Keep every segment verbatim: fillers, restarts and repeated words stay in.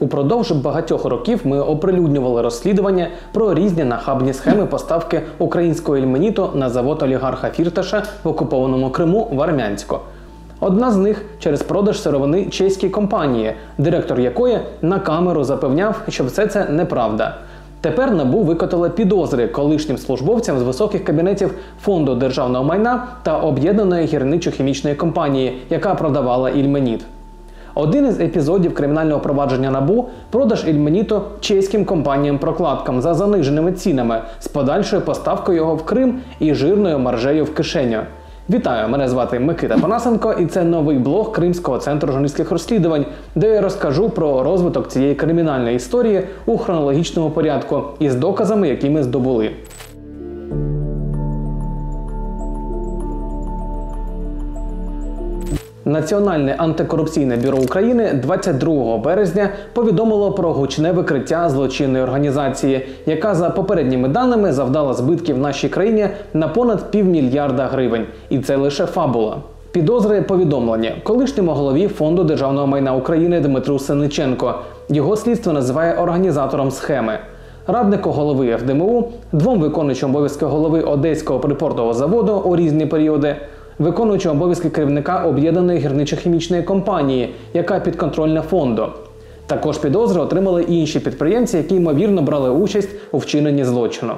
Упродовж багатьох років ми оприлюднювали розслідування про різні нахабні схеми поставки українського ільменіту на завод олігарха Фірташа в окупованому Криму в Армянську. Одна з них через продаж сировини чеській компанії, директор якої на камеру запевняв, що все це неправда. Тепер НАБУ викотало підозри колишнім службовцям з високих кабінетів Фонду державного майна та Об'єднаної гірничо-хімічної компанії, яка продавала ільменіт. Один із епізодів кримінального провадження НАБУ – продаж ільменіту чеським компаніям-прокладкам за заниженими цінами з подальшою поставкою його в Крим і жирною маржею в кишеню. Вітаю, мене звати Микита Панасенко і це новий блог Кримського центру журналістських розслідувань, де я розкажу про розвиток цієї кримінальної історії у хронологічному порядку із доказами, які ми здобули. Національне антикорупційне бюро України двадцять другого березня повідомило про гучне викриття злочинної організації, яка за попередніми даними завдала збитків нашій країні на понад півмільярда гривень. І це лише фабула. Підозри повідомлені колишньому голові Фонду державного майна України Дмитру Сенниченку. Його слідство називає організатором схеми. Раднику голови еф де ем у, двом виконуючим обов'язки голови Одеського припортового заводу у різні періоди, виконуючого обов'язки керівника Об'єднаної гірничо-хімічної компанії, яка підконтрольна фонду. Також підозри отримали інші підприємці, які, ймовірно, брали участь у вчиненні злочину.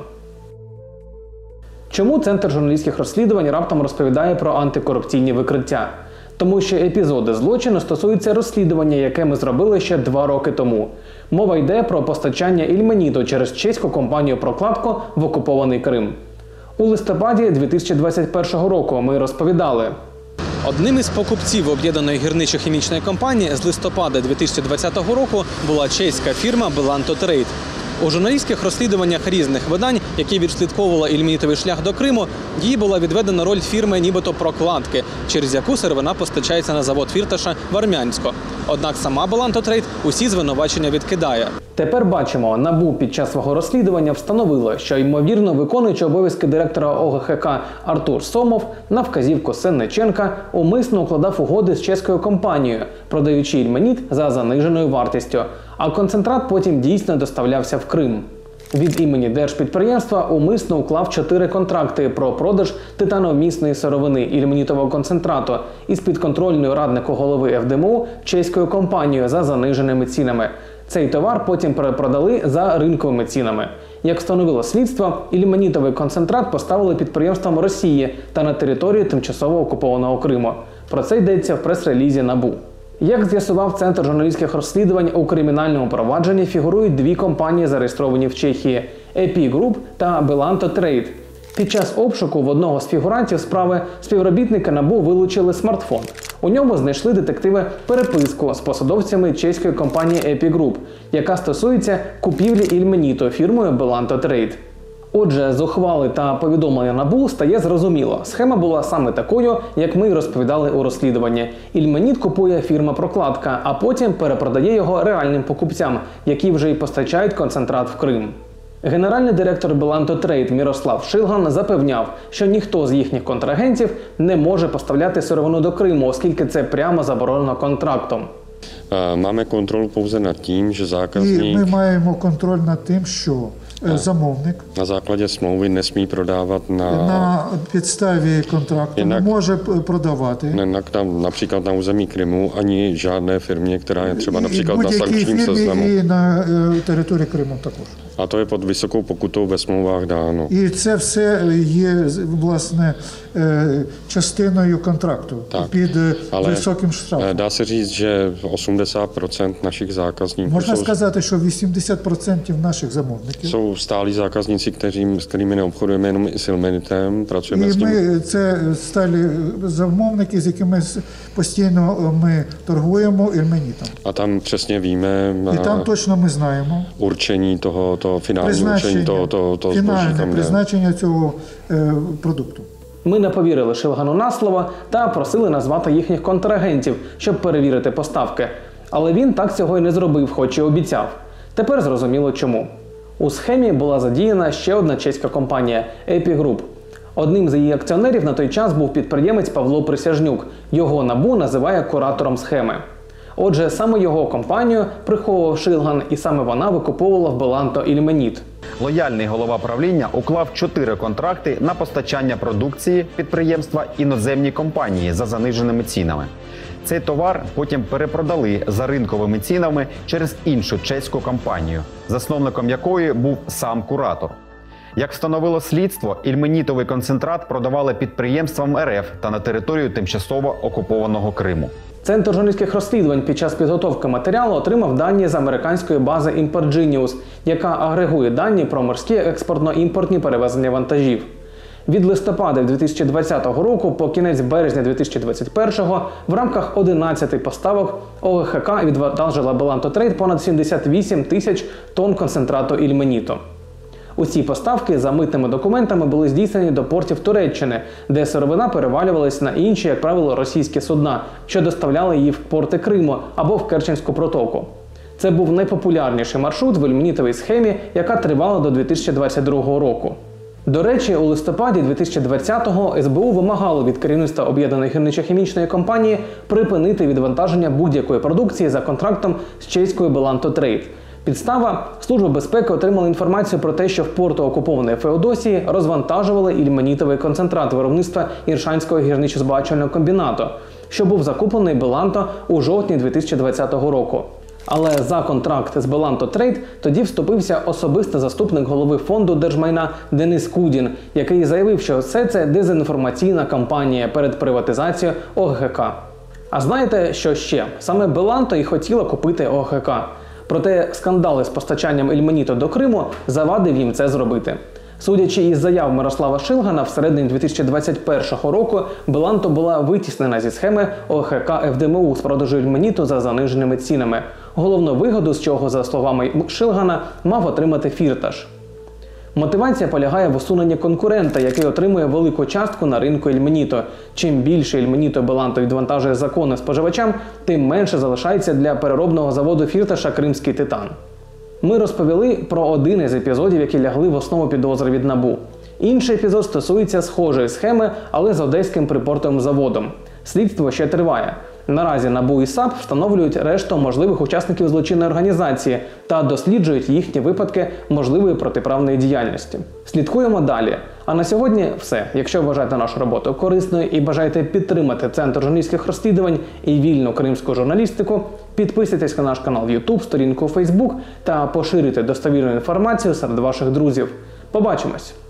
Чому Центр журналістських розслідувань раптом розповідає про антикорупційні викриття? Тому що епізоди злочину стосуються розслідування, яке ми зробили ще два роки тому. Мова йде про постачання ільменіту через чеську компанію-прокладку в окупований Крим. У листопаді дві тисячі двадцять першого року ми розповідали. Одним із покупців Об'єднаної гірничо-хімічної компанії з листопада дві тисячі двадцятого року була чеська фірма Belanto Trade. У журналістських розслідуваннях різних видань, які відслідковували ільменітовий шлях до Криму, їй була відведена роль фірми нібито прокладки, через яку сировина постачається на завод Фірташа в Армянську. Однак сама Belanto Trade усі звинувачення відкидає. Тепер бачимо, НАБУ під час свого розслідування встановило, що, ймовірно, виконуючий обов'язки директора о ге ха ка Артур Сомов на вказівку Сенниченка умисно укладав угоди з чеською компанією, продаючи ільменіт за заниженою вартістю, а концентрат потім дійсно доставлявся в Крим. Від імені держпідприємства умисно уклав чотири контракти про продаж титановмісної сировини ільменітового концентрату із підконтрольною раднику голови еф де ем у чеською компанією за заниженими цінами. Цей товар потім перепродали за ринковими цінами. Як встановило слідство, ільменітовий концентрат поставили підприємствам Росії та на території тимчасово окупованого Криму. Про це йдеться в прес-релізі НАБУ. Як з'ясував Центр журналістських розслідувань, у кримінальному провадженні фігурують дві компанії, зареєстровані в Чехії – ей пі Group та Belanto Trade. Під час обшуку в одного з фігурантів справи співробітники НАБУ вилучили смартфон. У ньому знайшли детективи переписку з посадовцями чеської компанії ей пі Group, яка стосується купівлі ільменіту фірмою Belanto Trade. Отже, з ухвали та повідомлення НАБУ стає зрозуміло. Схема була саме такою, як ми й розповідали у розслідуванні. Ільменіт купує фірма-прокладка, а потім перепродає його реальним покупцям, які вже й постачають концентрат в Крим. Генеральний директор Belanto Trade Мірослав Шилган запевняв, що ніхто з їхніх контрагентів не може поставляти сировину до Криму, оскільки це прямо заборонено контрактом. Máme kontrolu pouze nad tím, že zákazník... І ми маємо контроль над тим, що замовник на základě smlouvy nesmí prodávat na... на підставі контракту Jinak, не може продавати. Jinak tam například na území Krymu ani žádné firmě, která je třeba například na sankčním seznamu. І на території Криму також. A to je pod vysokou pokutou ve smlouvách dáno. І це все є, власне, частиною контракту Так. під Але високим штрафом. dá se říct, že osmdesát procent našich zákazníků Можна jsou, сказати, що вісімдесят відсотків наших замовників jsou stálí zákazníci, kteří, s kterými neobchodujeme jenom i s ilmenitem, pracujeme s і tím. ми це сталі замовники, з якими постійно ми торгуємо ільменітом. A tam přesně víme І там точно ми знаємо určení toho, toho finálního určení toho, toho, toho zboží фінальне tam jde. призначення цього е, продукту. Ми не повірили Шилгану на слово та просили назвати їхніх контрагентів, щоб перевірити поставки. Але він так цього й не зробив, хоч і обіцяв. Тепер зрозуміло чому. У схемі була задіяна ще одна чеська компанія – ей пі Group. Одним з її акціонерів на той час був підприємець Павло Присяжнюк. Його НАБУ називає куратором схеми. Отже, саме його компанію приховував Шилган, і саме вона викуповувала в Беланто ільменіт. Лояльний голова правління уклав чотири контракти на постачання продукції підприємства іноземній компанії за заниженими цінами. Цей товар потім перепродали за ринковими цінами через іншу чеську компанію, засновником якої був сам куратор. Як встановило слідство, ільменітовий концентрат продавали підприємствам РФ та на територію тимчасово окупованого Криму. Центр журналістських розслідувань під час підготовки матеріалу отримав дані з американської бази ImportGenius, яка агрегує дані про морські експортно-імпортні перевезення вантажів. Від листопада дві тисячі двадцятого року по кінець березня дві тисячі двадцять першого в рамках одинадцяти поставок ОГХК відвантажила Беланто Трейд понад сімдесят вісім тисяч тонн концентрату ільменіту. Усі поставки за митними документами були здійснені до портів Туреччини, де сировина перевалювалась на інші, як правило, російські судна, що доставляли її в порти Криму або в Керченську протоку. Це був найпопулярніший маршрут в ільменітовій схемі, яка тривала до дві тисячі двадцять другого року. До речі, у листопаді дві тисячі двадцятого ес бе у вимагало від керівництва Об'єднаної гірничо-хімічної компанії припинити відвантаження будь-якої продукції за контрактом з чеською Беланто Трейд. Підстава – Служба безпеки отримала інформацію про те, що в порту окупованої Феодосії розвантажували ільменітовий концентрат виробництва Іршанського гірничо-збагачувального комбінату, що був закуплений Беланто у жовтні дві тисячі двадцятого року. Але за контракт з Беланто Трейд тоді вступився особистий заступник голови фонду держмайна Денис Кудін, який заявив, що все це дезінформаційна кампанія перед приватизацією ОГХК. А знаєте, що ще? Саме Беланто і хотіла купити ОГХК. Проте скандали з постачанням ільменіту до Криму завадив їм це зробити. Судячи із заяв Мирослава Шилгана, всередині дві тисячі двадцять першого року Беланто була витіснена зі схеми ОГХК еф де ем у з продажу ільменіту за заниженими цінами. Головну вигоду з чого, за словами Шилгана, мав отримати Фірташ. Мотивація полягає в усуненні конкурента, який отримує велику частку на ринку ільменіту. Чим більше ільменіту Беланто відвантажує закони споживачам, тим менше залишається для переробного заводу Фірташа «Кримський титан». Ми розповіли про один із епізодів, які лягли в основу підозри від НАБУ. Інший епізод стосується схожої схеми, але з одеським припортовим заводом. Слідство ще триває. Наразі НАБУ і САП встановлюють решту можливих учасників злочинної організації та досліджують їхні випадки можливої протиправної діяльності. Слідкуємо далі. А на сьогодні все. Якщо вважаєте нашу роботу корисною і бажаєте підтримати Центр журналістських розслідувань і вільну кримську журналістику, підписуйтесь на наш канал в ютуб, сторінку у фейсбук та поширюйте достовірну інформацію серед ваших друзів. Побачимось!